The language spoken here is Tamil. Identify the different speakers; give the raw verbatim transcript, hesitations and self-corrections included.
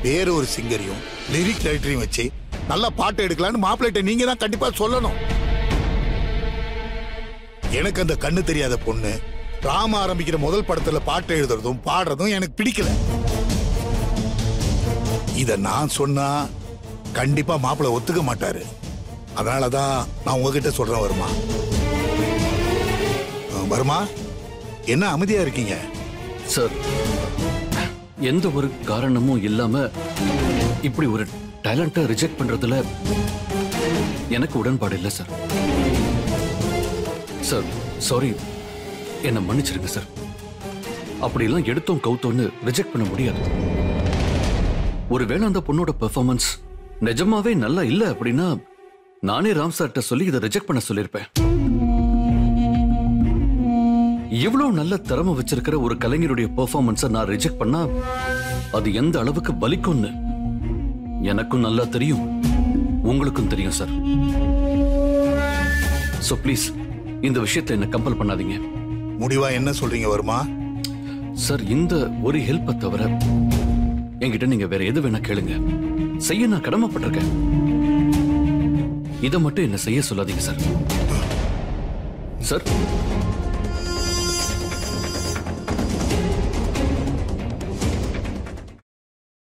Speaker 1: வேற ஒரு சிங்கரையும் லிரிக் ரைட்டரையும் வச்சு நல்ல பாட்டு எடுக்கலான்னு மாப்பிள்ளைட்ட நீங்க தான் கண்டிப்பா சொல்லணும். எனக்கு அந்த கண்ணு தெரியாத பொண்ணு ராம ஆரம்பிக்கிற முதல் படத்துல பாட்டு எழுதுறதும் பாடுறதும் எனக்கு பிடிக்கல. இத நான் சொன்னா கண்டிப்பா மாப்பிள்ளை ஒத்துக்க மாட்டாரு. அதனாலதான் நான் உங்ககிட்ட சொல்றேன். வருமா வருமா என்ன அமைதியா இருக்கீங்க?
Speaker 2: சார், எந்த ஒரு காரணமும் இல்லாம இப்படி ஒரு டேலண்ட்டை ரிஜெக்ட் பண்றதுல எனக்கு உடன்பாடு இல்லை சார். சார் சாரி, என்ன மன்னிச்சிருங்க சார். அப்படிலாம் எடுத்தோம் கவுத்தோன்னு ரிஜெக்ட் பண்ண முடியாது. ஒருவேளை அந்த பொண்ணோட பெர்ஃபார்மன்ஸ் நிஜமாவே நல்லா இல்லை அப்படின்னா நானே ராம் சார்ட்ட சொல்லி இதை ரிஜெக்ட் பண்ண சொல்லியிருப்பேன். இவ்வளவு நல்ல திறமை வச்சிருக்கிற ஒரு கலைஞருடைய பெர்ஃபார்மன்ஸை நான் ரிஜெக்ட் பண்ணா அது எந்த அளவுக்கு பலிக்கும்னு எனக்கும் நல்லா தெரியும், உங்களுக்கும் தெரியும் சார். சோ ப்ளீஸ் இந்த விஷயத்தை என்ன கம்பல் பண்ணாதீங்க.
Speaker 1: முடிவா என்ன சொல்றீங்க வருமா?
Speaker 2: சார், இந்த ஒரு ஹெல்ப்பை தவிர என்கிட்ட நீங்க வேற எது வேணா கேளுங்க, செய்ய நான் கடமைப்பட்டிருக்கேன். இதை மட்டும் என்ன செய்ய சொல்லாதீங்க சார். சார்